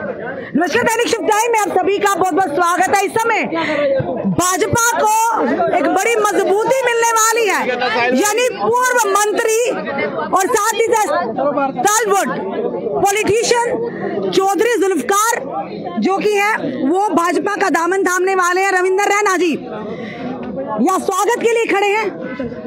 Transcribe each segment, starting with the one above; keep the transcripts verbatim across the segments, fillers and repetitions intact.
नमस्कार, दैनिक शुभ टाइम में आप सभी का बहुत बहुत स्वागत है। इस समय भाजपा को एक बड़ी मजबूती मिलने वाली है, यानी पूर्व मंत्री और साथ ही साथ पॉलिटिशियन चौधरी जुल्फकार जो कि है वो भाजपा का दामन थामने वाले हैं। रविंदर रैना जी यहाँ स्वागत के लिए खड़े हैं।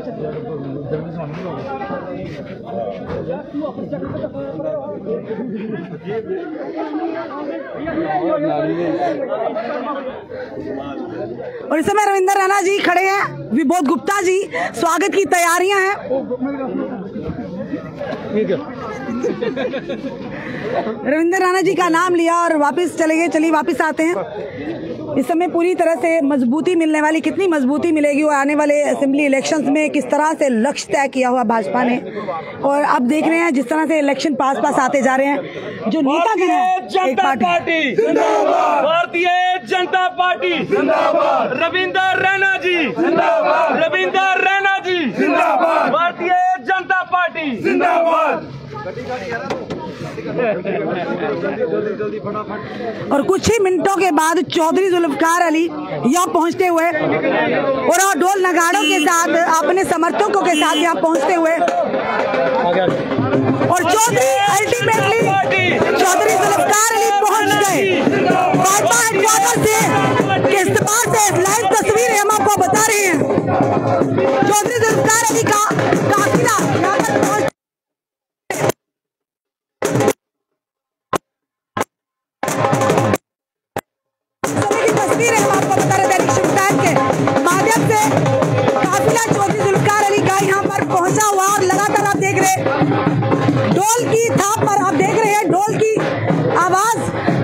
और इस समय रविंदर रैना जी खड़े हैं, विबोध गुप्ता जी, स्वागत की तैयारियां हैं। रविंदर रैना जी का नाम लिया और वापस चले गए। चलिए वापस आते हैं। इस समय पूरी तरह से मजबूती मिलने वाली, कितनी मजबूती मिलेगी वो आने वाले असेंबली इलेक्शंस में, किस तरह से लक्ष्य तय किया हुआ भाजपा ने। और अब देख रहे हैं जिस तरह से इलेक्शन पास पास आते जा रहे हैं, जो नेतागण है एक पार्टी जिंदाबाद, भारतीय जनता पार्टी जिंदाबाद, रविंदर रैना जी जिंदाबाद, रविंदर रैना जी जिंदाबाद, भारतीय जनता पार्टी जिंदाबाद। और कुछ ही मिनटों के बाद चौधरी जुल्फकार अली यहाँ पहुँचते हुए और ढोल नगाड़ों के साथ अपने समर्थकों के साथ यहाँ पहुँचते हुए और चौधरी अल्टीमेटली चौधरी जुल्फकार अली पहुँच गए भाजपा हेडक्वार्टर से। के इस्तेमाल से लाइव तस्वीरें हम आपको बता रहे हैं। चौधरी जुल्फकार अली का काफिला यहाँ तक पहुँच तस्वीरें हम आपको बता रहे दैनिक शुभ टाइम के माध्यम से। काफिला चौधरी जुल्फकार अली का यहाँ पर पहुंचा हुआ और लगातार आप देख रहे हैं ढोल की थाप पर, आप देख रहे हैं ढोल की आवाज।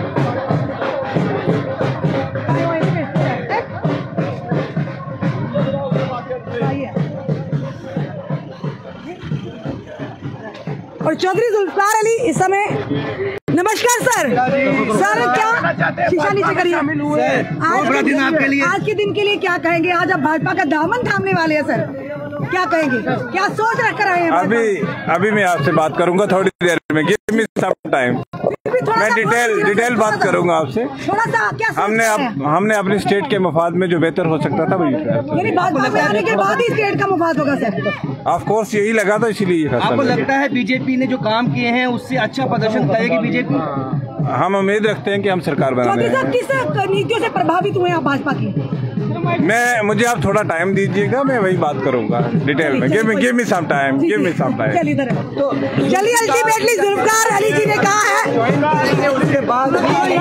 और चौधरी जुल्फकार अली इस समय, नमस्कार सर। सर क्या शीशा नीचे करिए। आज दिन आपके लिए, आज के दिन के लिए क्या कहेंगे? आज आप भाजपा का दामन थामने वाले हैं सर, क्या कहेंगे? क्या सोच रख कर आए हैं? अभी अभी मैं आपसे बात करूंगा थोड़ी देर में, गिव मी सम टाइम, मैं डिटेल डिटेल बात करूंगा आपसे। थोड़ा सा क्या हमने अब हमने अपने स्टेट के मफाद में जो बेहतर हो सकता था वही किया। भाजपा में आने के बाद ही स्टेट का मफाद होगा सर? ऑफ कोर्स यही लगा था, इसीलिए। आपको लगता है बीजेपी ने जो काम किए हैं उससे अच्छा प्रदर्शन करेगी बीजेपी? हम उम्मीद रखते हैं कि हम सरकार बनाने हैं। किस नीतियों से प्रभावित हुए आप भाजपा की? मैं मुझे आप थोड़ा टाइम दीजिएगा, मैं वही बात करूंगा डिटेल में। Give me give me some time, give me some time. चलिए अल्टीमेटली जुल्फकार अली जी ने कहा है उसके बाद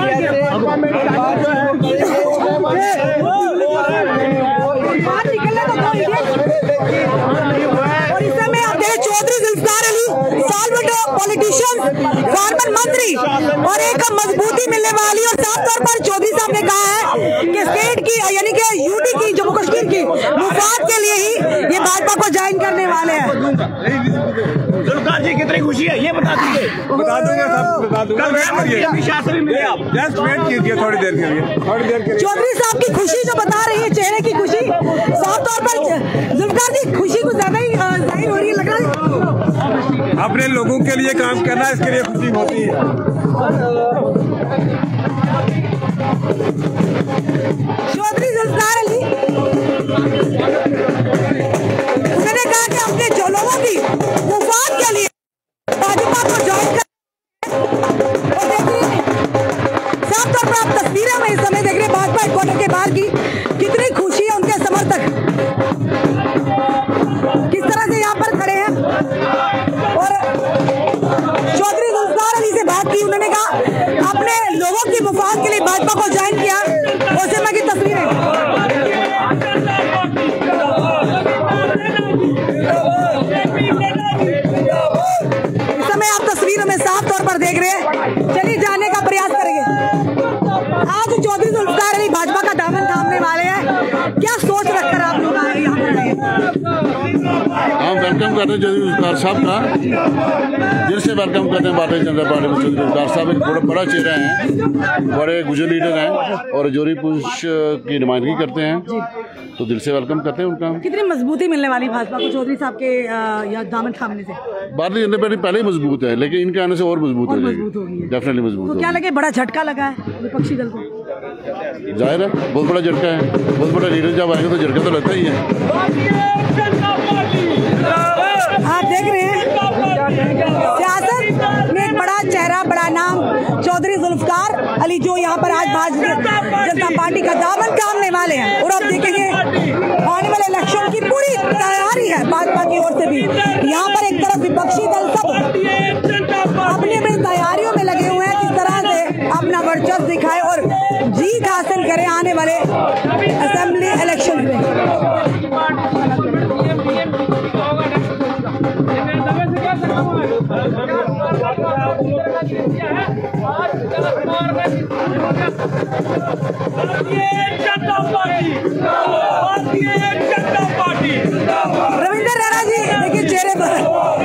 और इस समय आप देखें चौधरी जुल्फकार अली सालवटो पॉलिटिशियन, फॉर्मर मंत्री और एक मजबूती मिलने वाली। और साफ तौर पर चौधरी साहब ने कहा है कि स्टेट की यानी कि यूटी की, जम्मू कश्मीर की मुफाद के लिए ही ये भाजपा को ज्वाइन करने वाले हैं। जुल्फकार जी कितनी खुशी है ये बता दीजिए। बता दूंगा सब बता दूंगा। जस्ट वेट कीजिए थोड़ी देर के लिए, थोड़ी देर के लिए। चौधरी साहब की खुशी जो बता रही है, चेहरे की खुशी, साफ तौर पर जुल्फकार जी खुशी कुछ ज्यादा ही जाहिर हो रही है, लग रहा है। अपने लोगों के लिए काम करना, इसके लिए खुशी होती है। चौधरी जुल्फकार अली उन्होंने कहा कि अपने जो लोगों की मुफाद के लिए भाजपा को ज्वाइन कर। और देख रहे हैं साफ तौर पर आप तस्वीरें में इस समय देख रहे हैं भाजपा हेडक्वार्टर के बाहर की, कितनी खुशी है उनके समर्थक किस तरह से यहाँ पर खड़े हैं। और चौधरी जुल्फकार अली से बात की, उन्होंने कहा अपने लोगों की मुफाद के लिए भाजपा को ज्वाइन किया। और सिनेमा की तस्वीरें इस समय आप तस्वीरों में साफ तौर पर देख रहे हैं। चलिए जानने का प्रयास करेंगे, आज चौधरी जुल्फकार अली भाजपा का दामन थामने वाले हैं, क्या सोच रखकर आप लोग आए यहाँ पर? हम वेलकम करते हैं चौधरी जुल्फकार साहब का, दिल से वेलकम करते हैं भारतीय जनता पार्टी में। चौधरी जुल्फकार साहब एक बड़ा बड़ा चेहरा है, बड़े गुजर लीडर हैं और जोरी पुरुष की नुमाइंदगी करते हैं, तो दिल से वेलकम करते हैं उनका। कितनी मजबूती मिलने वाली भाजपा को चौधरी साहब के दामन थामने से? भारतीय जनता पार्टी पहले ही मजबूत है, लेकिन इनके आने से और मजबूत हो जाएगी, डेफिनेटली मजबूत तो होगी। क्या लगे बड़ा झटका लगा है विपक्षी दल को? जाहिर है बहुत बड़ा झटका है, बहुत बड़ा लीडर जब आएगा तो झटका तो लगता ही है। आप देख रहे हैं सियासत में एक बड़ा चेहरा, बड़ा नाम चौधरी जुल्फकार अली जो यहाँ पर आज भारतीय जनता पार्टी का दामन थामने वाले हैं। और अब देखेंगे आने वाले इलेक्शन की पूरी तैयारी है भाजपा की ओर से भी। यहाँ पर एक तरफ विपक्षी दल सब अपनी अपनी तैयारियों में लगे हुए हैं, किस तरह से अपना वर्चस्व दिखाए और जीत हासिल करें आने वाले असेंबली इलेक्शन में। जनता पार्टी, भारतीय जनता पार्टी, रविंदर रैना जी देखिए चेहरे पर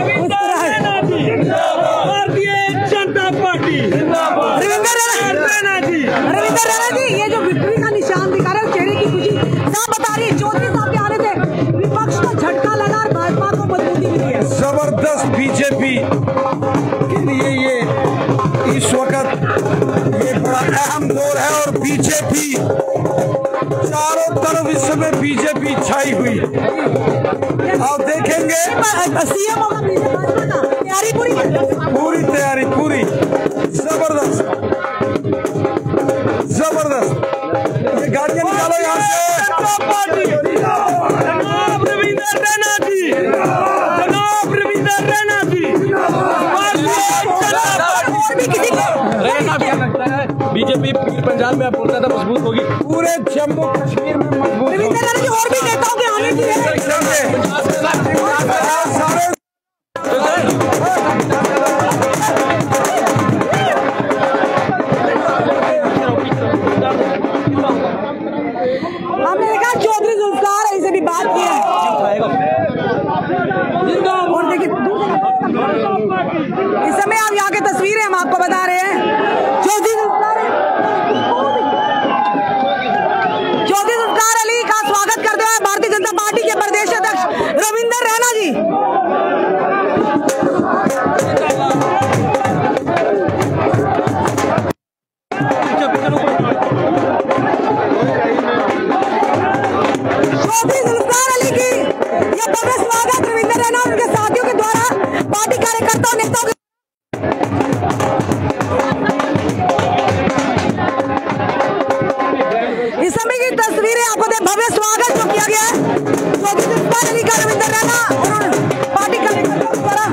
भारतीय जनता पार्टी, रविंदर रैना जी, रविंदर रैना जी ये जो विक्ट्री का निशान दिखा रहे हैं, चेहरे की खुशी साफ बता रही है। चौधरी साहब के आने से विपक्ष को झटका लगा और भाजपा को मजबूती मिली है। जबरदस्त बीजेपी के लिए ये इस वक्त ये बड़ा अहम दौर है और बीजेपी चारों तरफ इस समय बीजेपी छाई हुई। आप देखेंगे सीएम होगा भाजपा का, तैयारी पूरी पूरी तैयारी पूरी जबरदस्त जबरदस्त। ये गाड़ियां निकालो यहाँ से। जनाब रविंदर रैना जी, जनाब रविंदर रैना जी, बीजेपी पंजाब में आप बोलता था मजबूत होगी, पूरे जम्मू कश्मीर में मजबूत रविंदर रैना जी और भी नेताओं के आने की सारे हमने देखा चौधरी जुल्फकार अली से भी बात की है। और देखिए इस समय आप यहाँ की तस्वीरें हम आपको बता रहे हैं। चौधरी जुल्फकार चौधरी जुल्फकार अली का स्वागत करते हुए भारतीय जनता पार्टी के प्रदेश अध्यक्ष रविंदर रैना जी। चौधरी जुल्फकार अली की यह भव्य स्वागत रविंदर रैना और उनके साथियों के द्वारा पार्टी कार्यकर्ताओं नेताओं के इस समय की तस्वीरें आपको दे भव्य स्वागत जो किया गया है चौधरी जुल्फकार अली का रविंदर रैना और पार्टी कार्यकर्ताओं के द्वारा।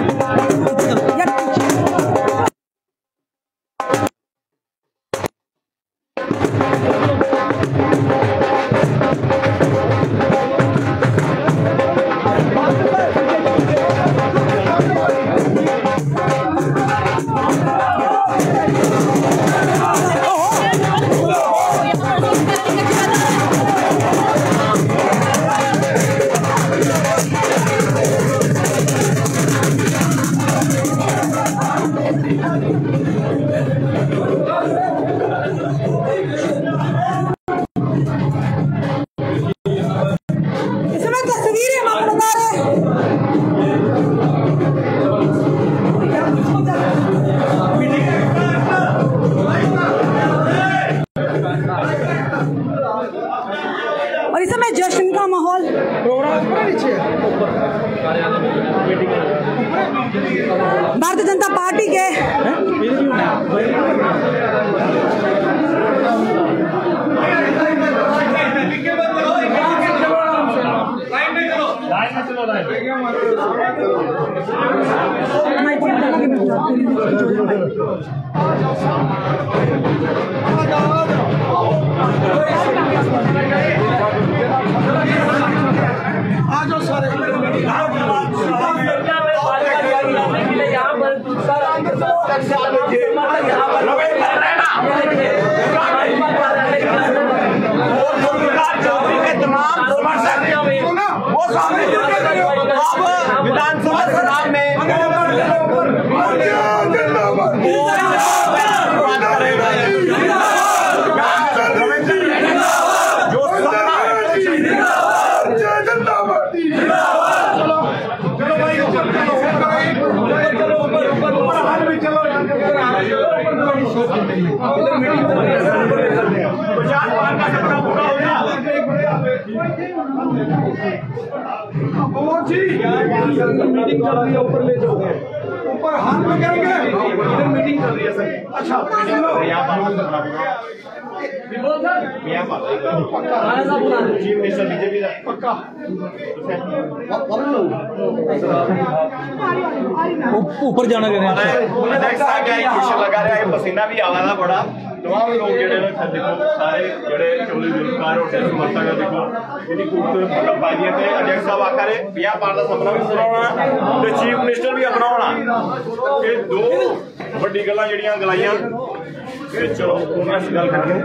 और इस समय जश्न का माहौल भारतीय जनता पार्टी के विधानसभा चुनाव में चलो मीटिंग चल रही है, ऊपर ले जाओ, ऊपर हाथ में करेंगे, इधर मीटिंग चल रही है सर। अच्छा चीफ मिनिस्टर बीजेपी पक्का ऊपर जाना चाह रहे हैं, लगा रहा है, पसीना भी आ रहा है बड़ा। तमाम लोग जेडे देखो सारे जेडे चौधरी जुल्फकार और समर्थक देखो इन्हीं को पाइए थे। अध्यक्ष साहब आकर यहाँ पार का सपना भी सुनाना तो चीफ मिनिस्टर भी अपनाना, ये दो बड़ी गल्लां जड़ियां गलाइयां। चलो इस गल करके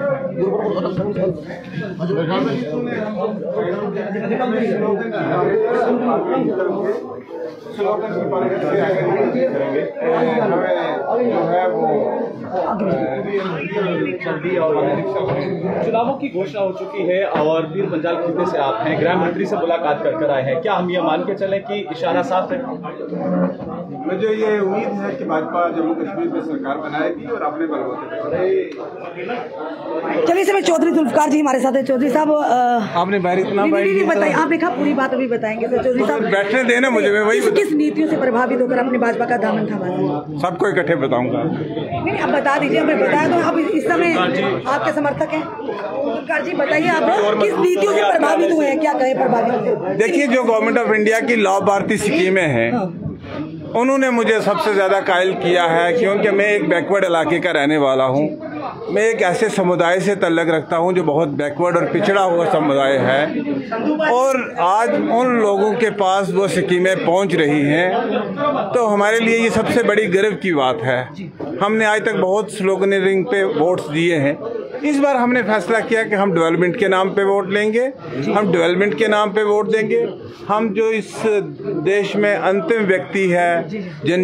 चुनावों की घोषणा हो चुकी है और पीर पंजाल खिते से आप हैं, गृह मंत्री से मुलाकात कर कर आए हैं, क्या हम ये मान के चलें कि इशारा साफ है? मुझे ये उम्मीद है कि भाजपा जम्मू कश्मीर में सरकार बनाएगी और अपने बलबूते। चलिए समय चौधरी जुल्फकार जी हमारे साथ है। चौधरी साहब आपने बाहर इतना बताइए, आपने कहा पूरी बात अभी बताएंगे तो चौधरी साहब बैठने देना मुझे, मैं वही किस नीतियों से प्रभावित होकर अपने भाजपा का दामन थामा? सबको इकट्ठे बताऊंगा। नहीं अब बता दीजिए, हमें बताया तो अब इस समय आपके समर्थक हैं। जुल्फकार जी बताइए आप किस नीतियों से प्रभावित हुए हैं, क्या कहे प्रभावित? देखिए जो गवर्नमेंट ऑफ इंडिया की लाभ भारती स्कीमें हैं उन्होंने मुझे सबसे ज़्यादा कायल किया है, क्योंकि मैं एक बैकवर्ड इलाके का रहने वाला हूँ। मैं एक ऐसे समुदाय से तल्लक रखता हूँ जो बहुत बैकवर्ड और पिछड़ा हुआ समुदाय है, और आज उन लोगों के पास वो स्कीमें पहुँच रही हैं, तो हमारे लिए ये सबसे बड़ी गर्व की बात है। हमने आज तक बहुत स्लोगनिंग पे वोट्स दिए हैं, इस बार हमने फैसला किया कि हम डेवलपमेंट के नाम पे वोट लेंगे, हम डेवलपमेंट के नाम पे वोट देंगे। हम जो इस देश में अंतिम व्यक्ति है, जिन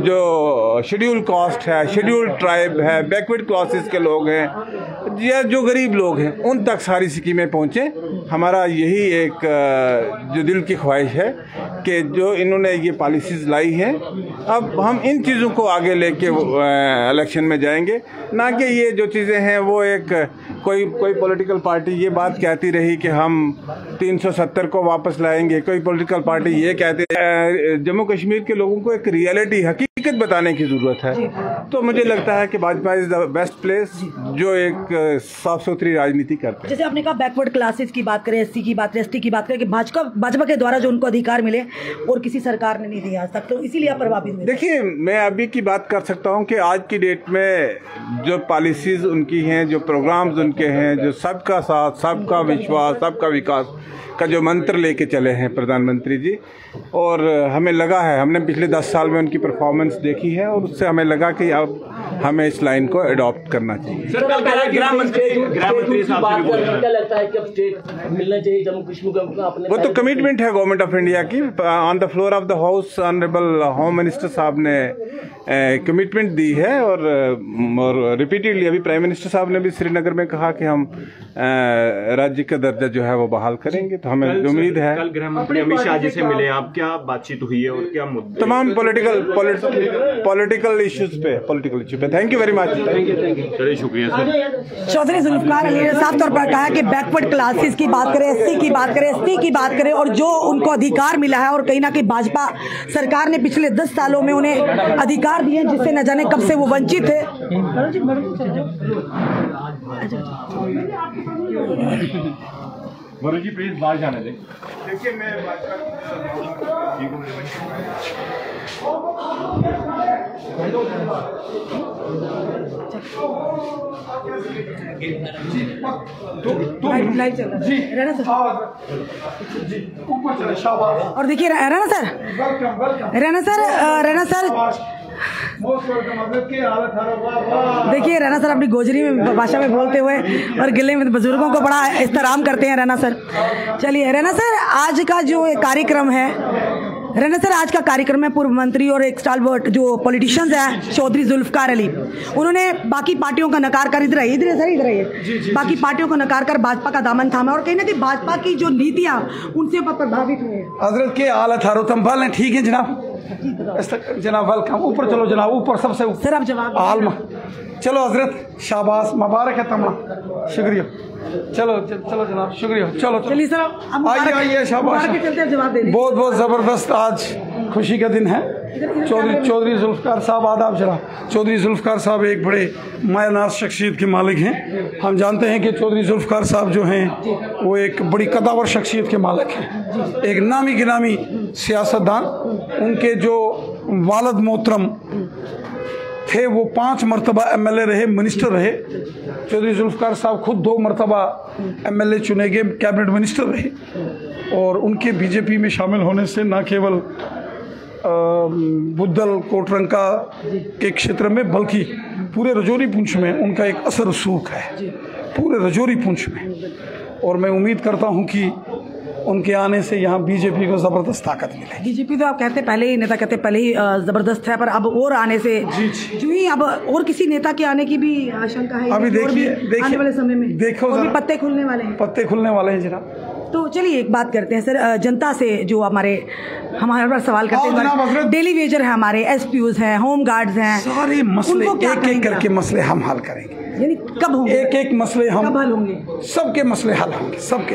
जो शेड्यूल कास्ट है, शेड्यूल ट्राइब है, बैकवर्ड क्लासेस के लोग हैं या जो गरीब लोग हैं, उन तक सारी स्कीमें पहुँचे। हमारा यही एक जो दिल की ख्वाहिश है कि जो इन्होंने ये पॉलिसीज़ लाई हैं, अब हम इन चीज़ों को आगे लेके इलेक्शन में जाएंगे, ना कि ये जो चीज़ें हैं वो एक कोई कोई पॉलिटिकल पार्टी ये बात कहती रही कि हम तीन सौ सत्तर को वापस लाएंगे, कोई पॉलिटिकल पार्टी ये कहती है। जम्मू कश्मीर के लोगों को एक रियलिटी हकीकत बताने की ज़रूरत है, तो मुझे लगता है कि Bhajpa is the best place जो एक साफ सुथरी राजनीति करते हैं। जैसे आपने कहा बैकवर्ड क्लासेस की बात करें, एससी की बात करें, एसटी की बात करें कि भाजपा भाजपा के द्वारा जो उनको अधिकार मिले और किसी सरकार ने नहीं दिया आज तक, तो इसीलिए आप प्रभावित हुए। देखिए मैं अभी की बात कर सकता हूँ कि आज की डेट में जो पॉलिसीज़ उनकी हैं, जो प्रोग्राम्स उनके हैं, जो सबका साथ, सबका विश्वास, सबका विकास का जो मंत्र लेके चले हैं प्रधानमंत्री जी, और हमें लगा है, हमने पिछले दस साल में उनकी परफॉर्मेंस देखी है और उससे हमें लगा कि अब हमें इस लाइन को अडॉप्ट करना चाहिए। सर कल कहा गृह मंत्री गृह मंत्री साहब से भी बोल रहे हैं, क्या लगता है कि अब स्टेट मिलना चाहिए जम्मू कश्मीर को? अपने वो तो कमिटमेंट है गवर्नमेंट ऑफ इंडिया की। On the floor of the house honourable home minister साहब ने कमिटमेंट दी है, और, और रिपीटेडली अभी प्राइम मिनिस्टर साहब ने भी श्रीनगर में कहा कि हम राज्य का दर्जा जो है वो बहाल करेंगे। तो हमें उम्मीद है। कल गृह मंत्री अमित शाह जी से मिले आप, क्या बातचीत हुई है और क्या मुद्दे? तमाम पॉलिटिकल पॉलिटिकल इश्यूज पे पॉलिटिकल इश्यू पे। Thank you very much. चलिए शुक्रिया सर। चौधरी जुल्फकार अली ने साफ तौर पर कहा कि बैकवर्ड क्लासेस की बात करें, एससी की बात करें, एसटी की बात करें, और जो उनको अधिकार मिला है, और कहीं ना कहीं भाजपा सरकार ने पिछले दस सालों में उन्हें अधिकार दिए जिससे न जाने कब से वो वंचित थे। वरुण जी प्लीज बाहर जाने दें। देखिए मैं लाइव चल रहा है राणा सर, और देखिए Rana sir Rana sir Rana sir देखिए राणा सर अपनी गोजरी में भाषा में बोलते हुए और गिले में बुजुर्गों को बड़ा एहतराम करते हैं राणा सर। चलिए राणा सर, आज का जो कार्यक्रम है, राणा सर आज का कार्यक्रम है पूर्व मंत्री और एक स्टालवर्ट जो पॉलिटिशियंस हैं चौधरी जुल्फकार अली, उन्होंने बाकी पार्टियों का नकार कर, इधर इधर सर इधर है बाकी पार्टियों को नकार कर भाजपा का दामन थामा, और कहीं ना कहीं भाजपा की जो नीतियां उनसे प्रभावित हुए। हजरत के हालत हारोतम वाले ठीक है जनाब, जनाब वेलकम। ऊपर चलो जनाब, ऊपर सबसे सर आप जवाब आलमा चलो हजरत, शाबाश, मुबारक है तमाम, शुक्रिया। चलो चलो जनाब, शुक्रिया। चलो चलिए सर, आइए आइए, शाबाश। जवाब दे बहुत बहुत ज़बरदस्त आज खुशी का दिन है। चौधरी चौधरी जुल्फ़कार साहब, आदाब जनाब। चौधरी जुल्फ़कार साहब एक बड़े मायनाज शख्सियत के मालिक हैं। हम जानते हैं कि चौधरी जुल्फ़कार साहब जो हैं वो एक बड़ी कदावर शख्सियत के मालिक हैं, एक नामी गिनामी सियासतदान। उनके जो वालिद मोहतरम थे वो पाँच मरतबा एम एल ए रहे, मिनिस्टर रहे। चौधरी जुल्फ़कार साहब खुद दो मरतबा एम एल ए चुने गए, कैबिनेट मिनिस्टर रहे। और उनके बीजेपी में शामिल होने से न केवल बुद्धल कोटरंका के क्षेत्र में बल्कि पूरे रजौरी पुंछ में उनका एक असर रसूख है, पूरे रजौरी पुंछ में। और मैं उम्मीद करता हूं कि उनके आने से यहाँ बीजेपी को ज़बरदस्त ताकत मिले। बीजेपी तो आप कहते पहले ही, नेता कहते पहले ही ज़बरदस्त है, पर अब और आने से जो ही अब और किसी नेता के आने की भी आशंका है। अभी देखिए देखिए आने वाले समय में देखो और भी पत्ते खुलने वाले हैं, पत्ते खुलने वाले हैं जनाब। तो चलिए एक बात करते हैं सर, जनता से जो हमारे हम हर बार सवाल करते हैं, डेली वेजर है हमारे, एसपीओज हैं, होम गार्ड्स हैं, सारे मसले एक एक करके मसले हम हल करेंगे। यानी कब होंगे एक एक मसले हम कब हल होंगे? सबके मसले हल होंगे, सबके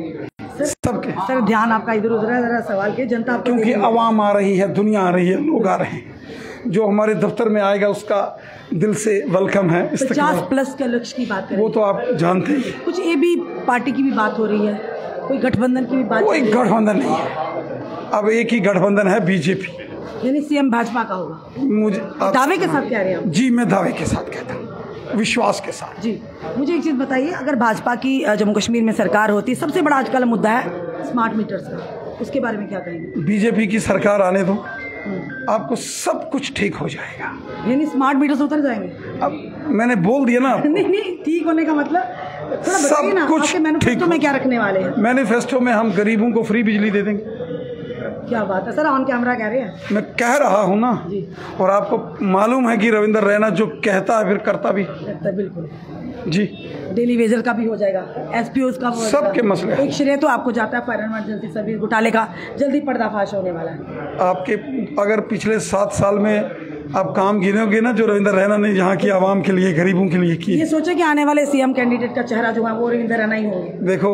सबके। सर ध्यान आपका इधर उधर है, जरा सवाल के जनता, क्योंकि आवाम आ रही है, दुनिया आ रही है, लोग आ रहे हैं। जो हमारे दफ्तर में आएगा उसका दिल से वेलकम है। पचास प्लस के लक्ष्य की बात करें, वो तो आप जानते ही। कुछ ए बी पार्टी की भी बात हो रही है, कोई गठबंधन की भी बात? कोई गठबंधन नहीं है, अब एक ही गठबंधन है, बीजेपी। यानी सीएम भाजपा का होगा? मुझे दावे के साथ कह रहे हैं? जी मैं दावे के साथ कहता हूँ, विश्वास के साथ। जी मुझे एक चीज़ बताइए, अगर भाजपा की जम्मू कश्मीर में सरकार होती, सबसे बड़ा आजकल मुद्दा है स्मार्ट मीटर्स का, उसके बारे में क्या कहेंगे? बीजेपी की सरकार आने दो, आपको सब कुछ ठीक हो जाएगा। यानी स्मार्ट मीटर्स उतर जाएंगे? अब मैंने बोल दिया ना। नहीं नहीं, ठीक होने का मतलब थोड़ा बताइए ना, आपके मैनिफेस्टो में क्या रखने वाले हैं? मैनिफेस्टो में हम गरीबों को फ्री बिजली दे देंगे। क्या बात है सर, ऑन कैमरा कह रहे हैं? मैं कह रहा हूँ ना, और आपको मालूम है कि रविंद्र रैना जो कहता है फिर करता भी। बिल्कुल जी। डेली वेजर का भी हो जाएगा, एसपीओज का, सबके मसले। एक श्रेय तो आपको जाता है फायर इमरजेंसी सर्विस घोटाले का, जल्दी पर्दाफाश होने वाला है। आपके अगर पिछले सात साल में आप काम गिनोगे ना जो रविंद्र रैना ने यहाँ की आवाम के लिए, गरीबों के लिए की। ये सोचे कि आने वाले सीएम कैंडिडेट का चेहरा जो है वो रविंद्र रैना ही होंगे। देखो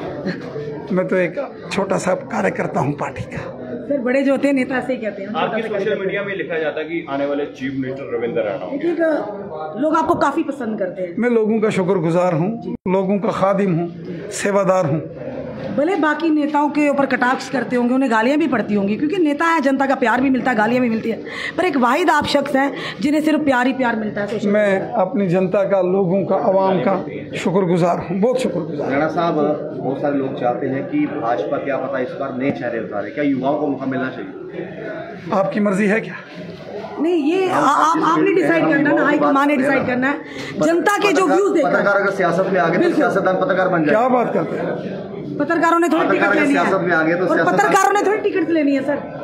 मैं तो एक छोटा सा कार्यकर्ता हूँ पार्टी का। सर बड़े जो होते हैं नेता ऐसे ही कहते हैं। आपके सोशल मीडिया में लिखा जाता है कि आने वाले चीफ मिनिस्टर रविंद्र रैना होंगे। लेकिन लोग आपको काफी पसंद करते हैं। मैं लोगों का शुक्रगुजार हूँ, लोगों का खादिम हूँ, सेवादार हूँ। भले बाकी नेताओं के ऊपर कटाक्ष करते होंगे, उन्हें गालियां भी पड़ती होंगी, क्योंकि नेता है, जनता का प्यार भी मिलता है, गालियां भी मिलती है, पर एक वाहिद आप शख्स हैं जिन्हें सिर्फ प्यार ही प्यार मिलता है। मैं अपनी जनता का, लोगों का, आवाम का शुक्रगुजार हूँ, बहुत शुक्रगुजार। राणा साहब, बहुत सारे लोग चाहते हैं कि भाजपा क्या पता इस बार नए चेहरे उतारे, क्या युवाओं को मौका मिलना चाहिए? आपकी मर्जी है क्या? नहीं, ये आप आपने डिसाइड करना है ना, हाईकमान ने डिसाइड करना है। जनता के जो व्यूज देखा, पत्रकार अगर सियासत में आ गए तो सियासतदान पत्रकार बन जाए। क्या बात करते हैं? पत्रकारों ने थोड़ी टिकट लेनी है, में आ गए तो और पत्रकारों ने थोड़ी टिकट लेनी है। सर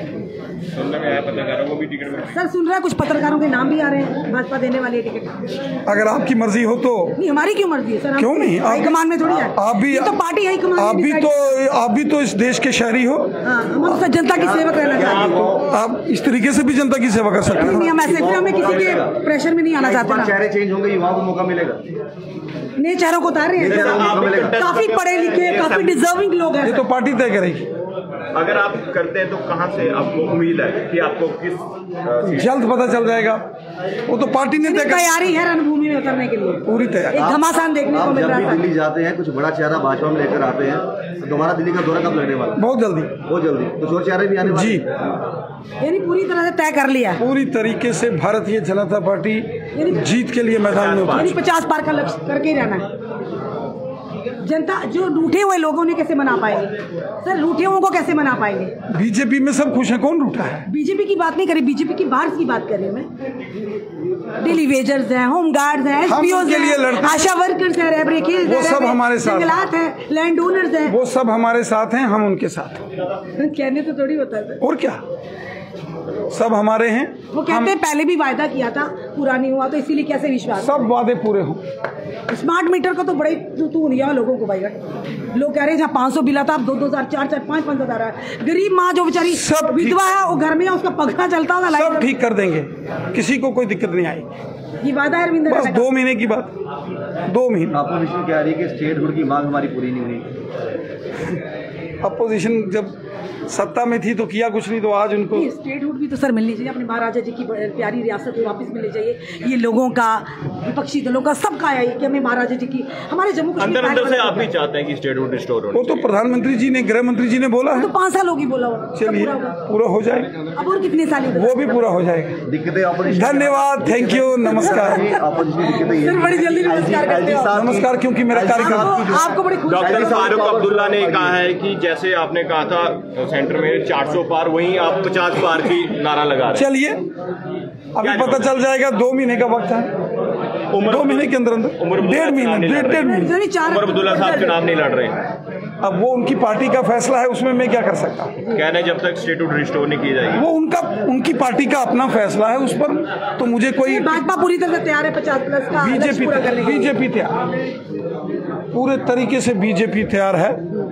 सुनने में आया पत्रकारों को भी टिकट मिल। सर सुन रहा है, कुछ पत्रकारों के नाम भी आ रहे हैं, भाजपा देने वाली है टिकट। अगर आपकी मर्जी हो तो। नहीं, हमारी क्यों मर्जी है सर? क्यों नहीं? हाईकमान में थोड़ी है, आप भी तो पार्टी हाईकमान, आप भी तो आप भी तो इस देश के शहरी हो। हम तो जनता की सेवा करना चाहते हैं। आप इस तरीके से भी जनता की सेवा कर सकते हैं। नहीं, हम ऐसे हमें किसी के प्रेशर में नहीं आना चाहते। चेहरे चेंज होंगे, युवाओं को मौका मिलेगा। नए चेहरों को उतार रहे हैं, काफी पढ़े लिखे, काफी डिजर्विंग लोग हैं। ये तो पार्टी तय करेगी। अगर आप करते हैं तो कहां से आपको उम्मीद है कि आपको किस? जल्द पता चल जाएगा, वो तो पार्टी ने तय कर। तैयारी है रणभूमि में उतरने के लिए, पूरी तैयारी। एक घमासान देखने को मिल रहा है। दिल्ली जाते हैं, कुछ बड़ा चेहरा भाजपा में लेकर आते हैं, तो दोबारा दिल्ली का दौरा कब लगने वाला? बहुत जल्दी, बहुत जल्दी। कुछ और चेहरे भी आने वाले? जी, यानी पूरी तरह से तय कर लिया, पूरी तरीके से भारतीय जनता पार्टी जीत के लिए मैदान में उतरी। पचास पार का लक्ष्य करके ही रहना है। जनता जो रूठे हुए लोगों ने कैसे मना पाएंगे सर? रूठे हुओं को कैसे मना पाएंगे? बीजेपी में सब खुश है, कौन रूठा है? बीजेपी की बात नहीं करी, बीजेपी की बाहर की बात कर रही हूँ मैं। डेली वेजर्स हैं, होम गार्ड्स हैं, एसपीओज हैं, आशा वर्कर्स हैं, रेबरेक हिल्स वो सब हमारे साथ हैं, लैंड ओनर्स हैं, वो सब हमारे साथ हैं, हम उनके साथ। कहने तो थोड़ी होता है। और क्या, सब हमारे हैं। वो कहते हैं पहले भी वायदा किया था, पूरा नहीं हुआ, तो इसीलिए कैसे विश्वास? सब वादे पूरे हों। स्मार्ट मीटर का तो बड़े तू तू दिया लोगों को भाई। लोग कह रहे हैं जहाँ पाँच सौ बिल आता अब दो दो हजार चार चार पाँच पाँच हजार है। गरीब माँ जो बेचारी सब विधवा है, वो घर में है, उसका पंखा चलता होगा, सब लाइट ठीक कर देंगे, किसी को कोई दिक्कत नहीं आएगी। ये वादा है रविंद्र बस रैना का। दो महीने की बात, दो महीने। अपोजिशन कह रही है कि स्टेटहुड की मांग हमारी पूरी नहीं हुई। अपोजिशन जब सत्ता में थी तो किया कुछ नहीं, तो आज उनको स्टेटहुड भी तो सर मिलनी चाहिए, अपने महाराजा जी की प्यारी रियासत वापस मिलनी चाहिए। ये लोगों का, विपक्षी दलों का, सबका है कि हमें महाराजा जी की, हमारे जम्मू कश्मीर अंदर अंदर से आप भी चाहते हैं कि स्टेटहुड रिस्टोर हो। वो तो प्रधानमंत्री जी ने, गृह मंत्री जी ने बोला है। तो पाँच साल होगी बोला हुआ, चलिए पूरा हो जाए, अब और कितने साल? वो भी पूरा हो जाएगा। दिक्कतें अपोजिशन, धन्यवाद, थैंक यू, नमस्कार। अपोजिशन की दिक्कतें ये सर बड़ी जल्दी नमस्कार करते हो। नमस्कार, क्योंकि मेरा कार्यक्रम आपको आपको बड़ी खुशी डॉक्टर फारूक अब्दुल्ला ने कहा है कि जैसे आपने कहा था सेंटर में चार सौ पार, वहीं आप पचास पार की नारा लगा रहे हैं। चलिए अभी पता चल जाएगा, दो महीने का वक्त है, दो महीने के अंदर अंदर, डेढ़ महीने, डेढ़ डेढ़ महीने। चार उमर अब्दुल्ला साहब चुनाव नहीं लड़ रहे हैं। अब वो उनकी पार्टी का फैसला है, उसमें मैं क्या कर सकता हूँ? कह रहे हैं जब तक स्टेटहुड रिस्टोर नहीं की जाएगी। वो उनका, उनकी पार्टी का अपना फैसला है, उस पर तो मुझे कोई। भाजपा पूरी तरह से तैयार है पचास प्लस का लक्ष्य बीजेपी पूरा करने के लिए। बीजेपी तैयार, पूरे तरीके से बीजेपी तैयार है,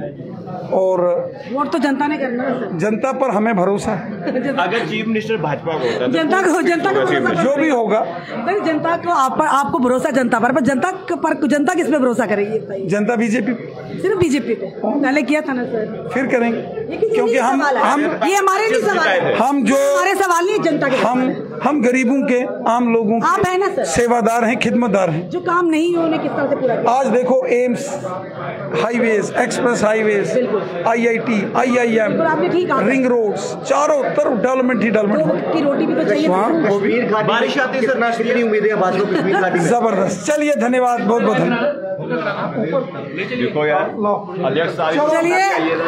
और वोट तो जनता ने करना है सर। जनता पर हमें भरोसा है। अगर चीफ मिनिस्टर भाजपा को होता है जनता को, जनता को भरोसा जो भी होगा, नहीं, जनता को आप पर, आपको भरोसा जनता पर, पर जनता पर, जनता किस पे भरोसा करेगी? जनता बीजेपी, सिर्फ बीजेपी पे पहले किया था ना सर, फिर करेंगे, क्योंकि हम हम ये हमारे नहीं सवाल है, हम जो हमारे सवाल नहीं जनता के, हम हम गरीबों के, आम लोगों आप है ना के सर, सेवादार हैं, खिदमतदार हैं। जो काम नहीं है उन्हें किस तरह से पूरा किया? आज देखो AIIMS, highways, express highways, IIT, IIM, आपने ठीक कहा, रिंग रोड्स, चारों तरफ डेवलपमेंट ही दो डेवलपमेंट। वक्त की रोटी भी तो चाहिए। कश्मीर घाटी बारिश आती है सर, कितनी उम्मीदें हैं भाजपा कश्मीर घाटी में? जबरदस्त। चलिए धन्यवाद, बहुत बहुत धन्यवाद। देखो यार, अध्यक्ष साहब, चलिए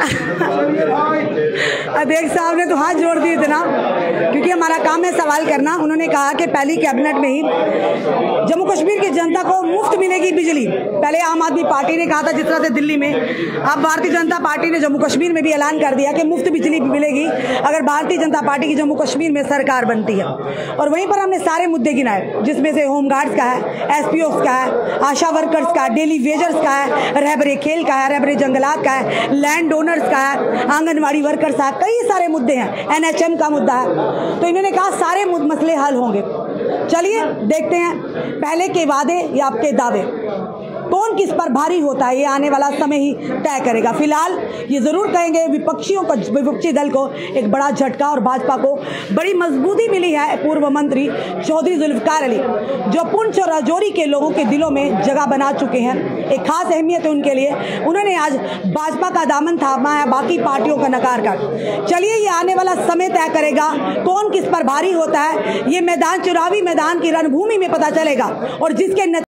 अध्यक्ष साहब ने तो हाथ जोड़ दिए थे ना, क्योंकि हमारा काम है सवाल करना। उन्होंने कहा कि पहली कैबिनेट में ही जम्मू कश्मीर की जनता को मुफ्त मिलेगी बिजली। पहले आम आदमी पार्टी ने कहा था जिस तरह से दिल्ली में, अब भारतीय जनता पार्टी ने जम्मू कश्मीर में भी ऐलान कर दिया कि मुफ्त बिजली मिलेगी अगर भारतीय जनता पार्टी की जम्मू कश्मीर में सरकार बनती है। और वहीं पर हमने सारे मुद्दे गिनाए, जिसमें से होमगार्ड्स का है, एसपीओ का है, आशा वर्कर्स का है, डेली वेजर्स का है, रहबरे खेल का है, रहबरे जंगलात का है, लैंड डोनर्स का है, आंगनवाड़ी वर्कर्स का, कई सारे मुद्दे हैं, एनएचएम का मुद्दा है। तो इन्होंने कहा सारे मसले हल होंगे। चलिए देखते हैं पहले के वादे या आपके दावे, कौन किस पर भारी होता है, ये आने वाला समय ही तय करेगा। फिलहाल ये जरूर कहेंगे विपक्षियों को, विपक्षी दल को एक बड़ा झटका और भाजपा को बड़ी मजबूती मिली है। पूर्व मंत्री चौधरी जुल्फकार अली, जो पुंछ और राजौरी के लोगों के दिलों में जगह बना चुके हैं, एक खास अहमियत है उनके लिए। उन्होंने आज भाजपा का दामन थामा है बाकी पार्टियों का नकार कर। चलिए ये आने वाला समय तय करेगा कौन किस पर भारी होता है। ये मैदान, चुनावी मैदान की रणभूमि में पता चलेगा, और जिसके